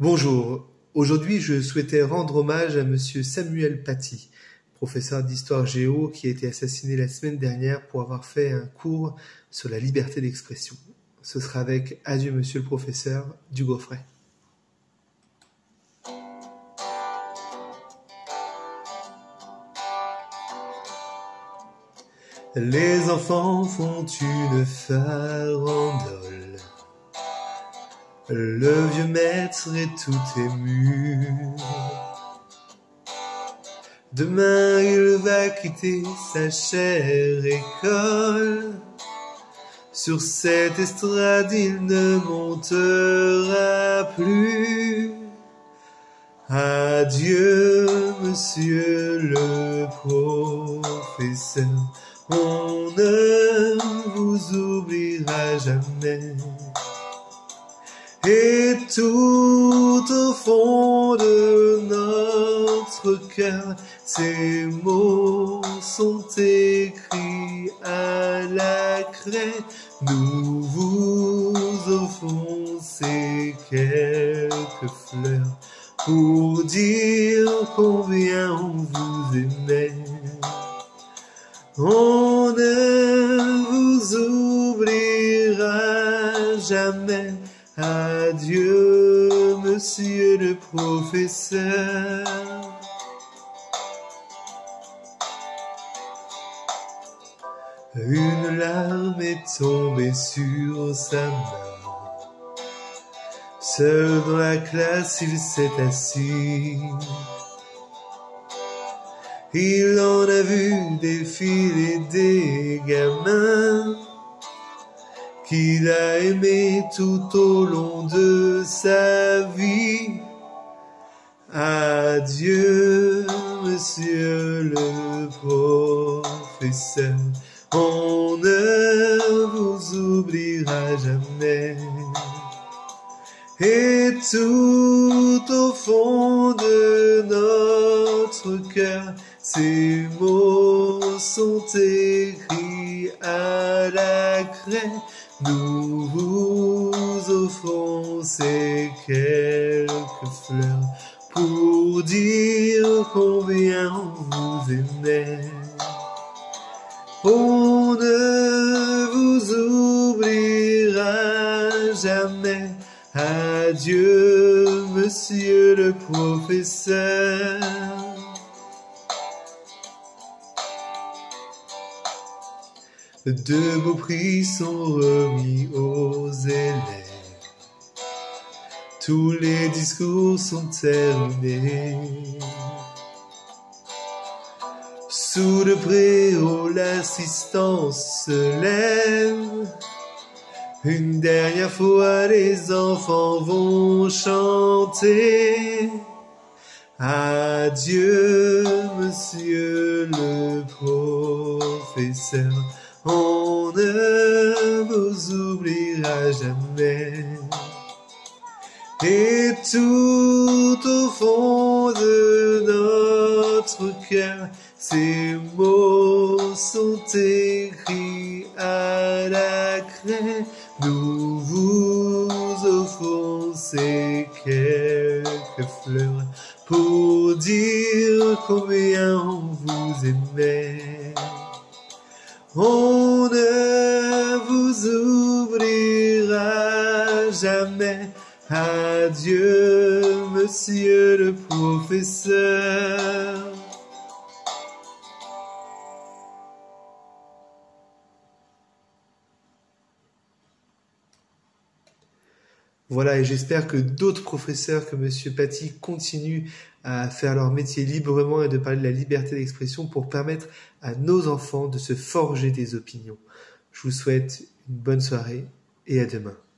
Bonjour, aujourd'hui je souhaitais rendre hommage à Monsieur Samuel Paty, professeur d'histoire géo qui a été assassiné la semaine dernière pour avoir fait un cours sur la liberté d'expression. Ce sera avec Adieu Monsieur le professeur du Gaufret. Les enfants font une farandole. Le vieux maître est tout ému. Demain il va quitter sa chère école. Sur cette estrade il ne montera plus. Adieu, monsieur le professeur, on ne vous oubliera jamais. Et tout au fond de notre cœur, ces mots sont écrits à la craie. Nous vous offrons ces quelques fleurs pour dire combien on vous aimait. On ne vous oubliera jamais. Adieu, monsieur le professeur. Une larme est tombée sur sa main. Seul dans la classe, il s'est assis. Il en a vu défiler des gamins qu'il a aimé tout au long de sa vie. Adieu, monsieur le professeur, on ne vous oubliera jamais. Et tout au fond de notre cœur, ces mots sont écrits à la craie. Nous vous offrons ces quelques fleurs pour dire combien on vous aimait. On ne vous oubliera jamais. Adieu, monsieur le professeur. De beaux prix sont remis aux élèves. Tous les discours sont terminés. Sous le préau, l'assistance se lève. Une dernière fois, les enfants vont chanter. Adieu, monsieur le professeur, on ne vous oubliera jamais. Et tout au fond de notre cœur, ces mots sont écrits à la craie. Nous vous offrons ces quelques fleurs pour dire combien on vous aimait. On ne vous oubliera jamais. Adieu, monsieur le professeur. Voilà, et j'espère que d'autres professeurs que Monsieur Paty continuent à faire leur métier librement et de parler de la liberté d'expression pour permettre à nos enfants de se forger des opinions. Je vous souhaite une bonne soirée et à demain.